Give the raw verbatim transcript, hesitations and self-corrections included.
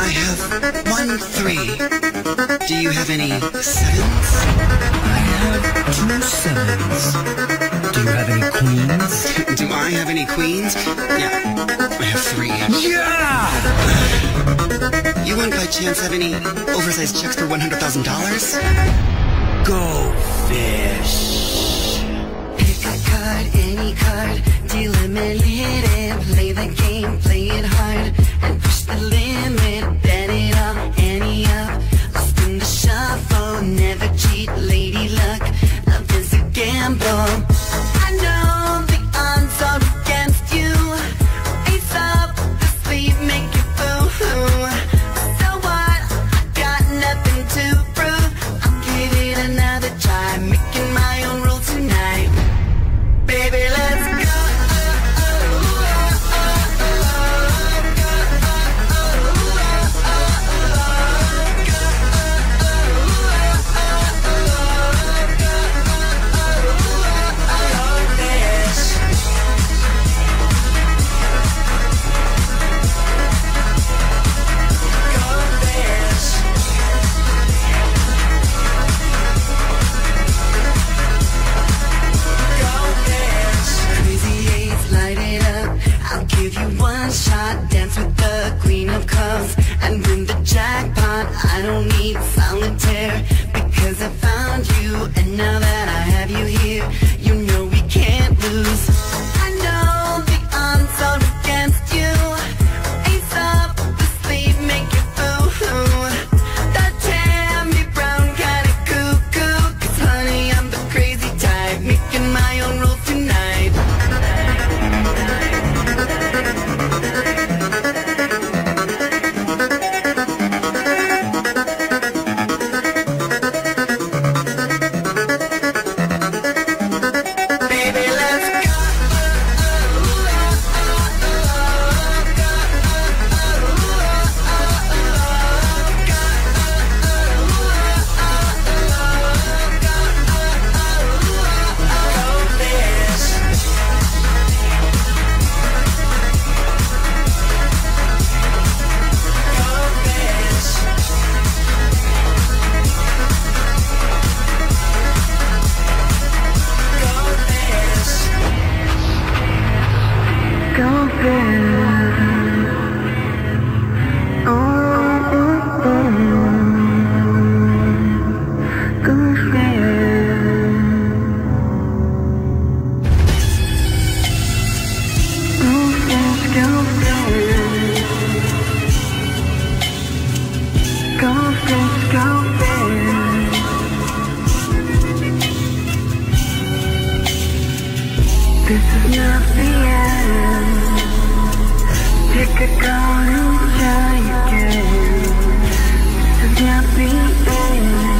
have one three. Do you have any sevens? I have two sevens. Do you have any queens? Do I have any queens? Yeah, I have three. Yeah! You wouldn't by chance have any oversized checks for one hundred thousand dollars? Go fish. Pick a card, any card, deal limited. Play the game, play it hard, and push the limit. Bet it all, any up. I'll spin the shuffle, never cheat, lady luck. Love is a gamble. I know the odds are against you. Ace up the sleeve, make you boo-hoo. So what? I got nothing to prove. I'll give it another try, making my own rules tonight. Baby, let's go. Give you one shot, dance with the queen of cups and win the jackpot. I don't need solitaire because I found you, and now that I have you here, you know we can't lose. I know the odds are against you. Ace up the sleeve, make you boo-hoo. That Tammy Brown kind of cuckoo, 'cause honey, I'm the crazy type, making my own rules tonight. This is not the end. Pick a card and try again. This is not the end.